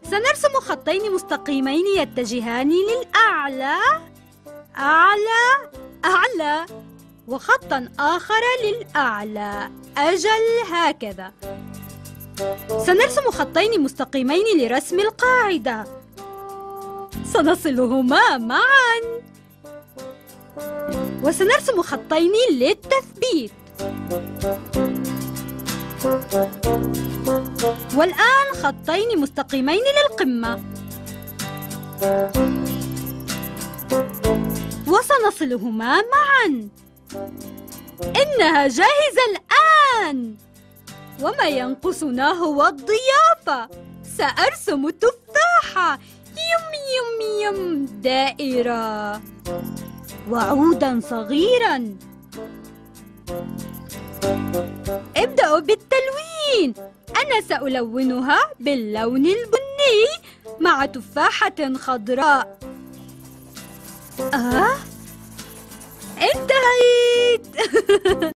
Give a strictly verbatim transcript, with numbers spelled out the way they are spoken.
سنرسم خطين مستقيمين يتجهان للأعلى، أعلى، أعلى، وخطاً آخر للأعلى، أجل، هكذا. سنرسم خطين مستقيمين لرسم القاعدة، سنصلهما معاً. وسنرسم خطين للتثبيت. والآن خطين مستقيمين للقمة، وسنصلهما معاً. إنها جاهزة الآن، وما ينقصنا هو الضيافة. سأرسم تفاحة، يم يم يم، دائرة، وعوداً صغيراً. ابدأوا بالتلوين. أنا سألونها باللون البني مع تفاحة خضراء. آه، انتهيت.